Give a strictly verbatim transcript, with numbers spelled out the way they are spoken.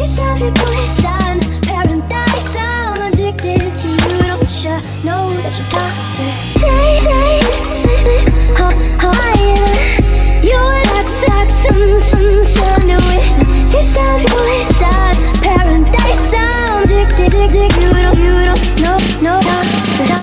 taste of your poison, paradise. I'm addicted to you, don't you know that you're toxic?